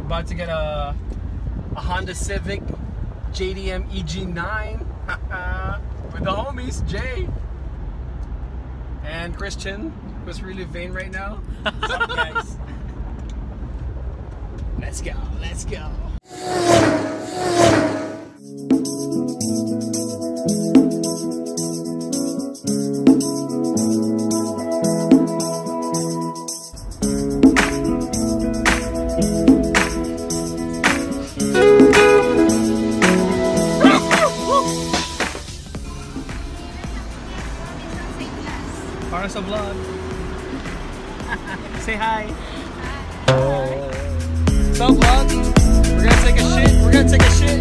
about to get a Honda Civic JDM EG9 with the homies, Jay and Christian, who's really vain right now. What's up, guys? Let's go, let's go. Para sa vlog. Say hi. What's up, vlog? We're gonna take a shit. We're gonna take a shit.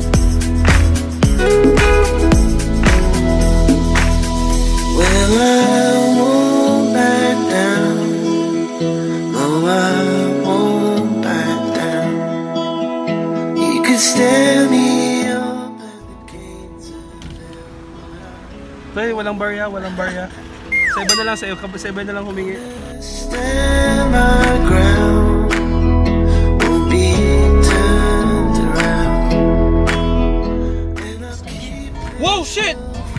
Well, I won't back down. No, I won't back down. You could stand me up at the gates of hell. Play, walang barya, walang barya. Sa iba na lang sa'yo, sa iba na lang humingi. Stand my ground, won't be turned around. And I'll keep. Whoa, shit!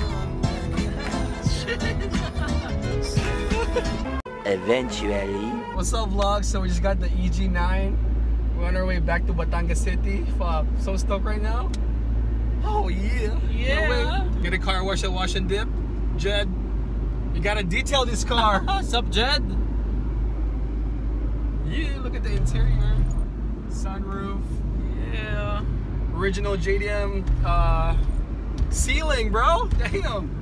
Eventually. What's up, vlog? So we just got the EG9. We're on our way back to Batangas City. Fuck, so stoked right now. Oh yeah. Yeah. Get a car wash and dip. Jed, you gotta detail this car. What's up, Jed? Yeah, look at the interior. Sunroof. Yeah. Original JDM ceiling, bro. Damn.